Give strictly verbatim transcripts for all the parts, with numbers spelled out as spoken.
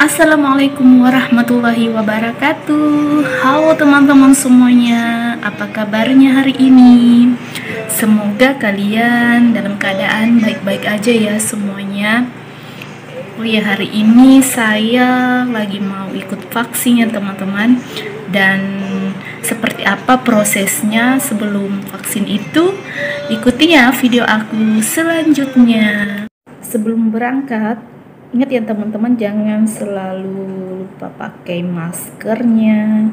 Assalamualaikum warahmatullahi wabarakatuh. Halo teman-teman semuanya, apa kabarnya hari ini? Semoga kalian dalam keadaan baik-baik aja ya semuanya. Oh ya, hari ini saya lagi mau ikut vaksin ya teman-teman. Dan seperti apa prosesnya sebelum vaksin itu, ikuti ya video aku selanjutnya. Sebelum berangkat, ingat ya teman-teman, jangan selalu lupa pakai maskernya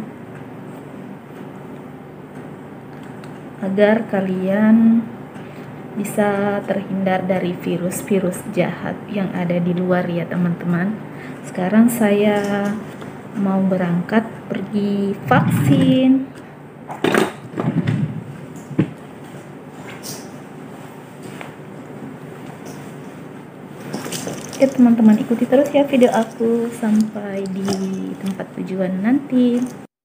agar kalian bisa terhindar dari virus-virus jahat yang ada di luar ya teman-teman. Sekarang saya mau berangkat pergi vaksin. Oke teman-teman, ikuti terus ya video aku sampai di tempat tujuan nanti.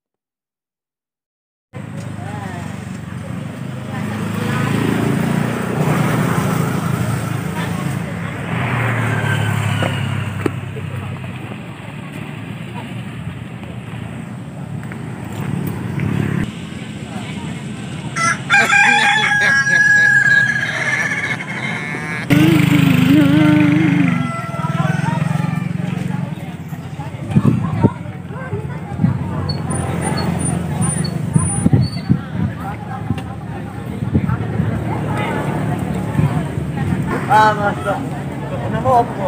Ah, masa. Ano mo po?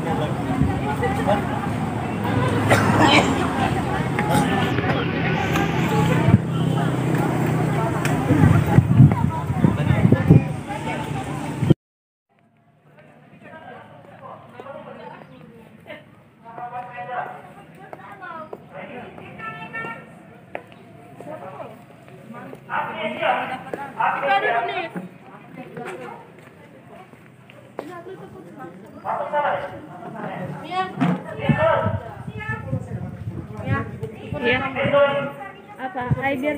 Ya. Apa? Ay, biar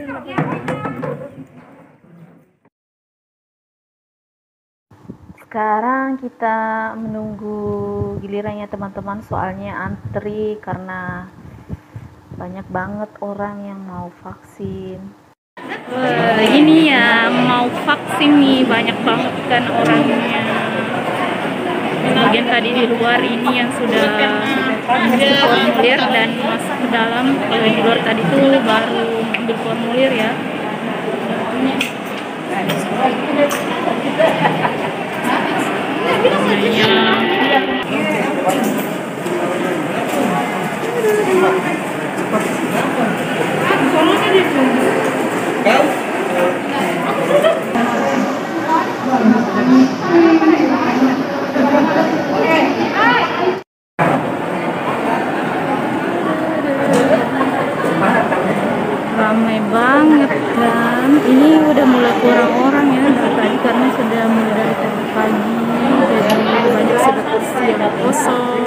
Sekarang kita menunggu gilirannya teman-teman, soalnya antri karena banyak banget orang yang mau vaksin. Wah, ini ya mau vaksin nih, banyak banget kan orangnya. Bagian tadi di luar ini yang sudah mengisi formulir dan masuk ke dalam. Kalau di luar tadi tuh baru ambil formulir ya. Ramai banget kan, ini udah mulai kurang orang ya dari tadi karena sudah mulai dari tadi pagi, jadi banyak sudah kursi yang kosong.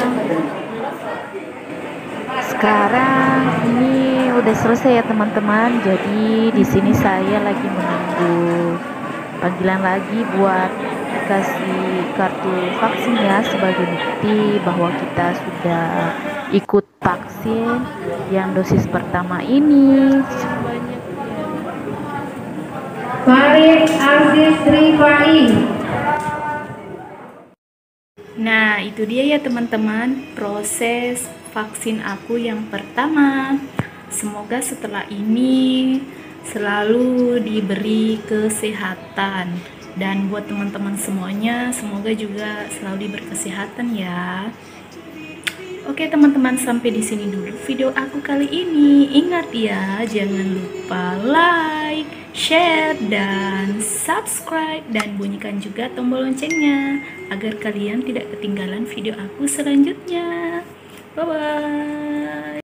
Sekarang ini udah selesai ya teman-teman, jadi di sini saya lagi menunggu panggilan lagi buat dikasih kartu vaksin ya, sebagai bukti bahwa kita sudah ikut vaksin yang dosis pertama ini. Farid Aziz Rifai. Nah, itu dia ya teman-teman, proses vaksin aku yang pertama. Semoga setelah ini selalu diberi kesehatan, dan buat teman-teman semuanya semoga juga selalu diberi kesehatan ya. Oke teman-teman, sampai di sini dulu video aku kali ini. Ingat ya, jangan lupa like, share, dan subscribe, dan bunyikan juga tombol loncengnya agar kalian tidak ketinggalan video aku selanjutnya. Bye bye.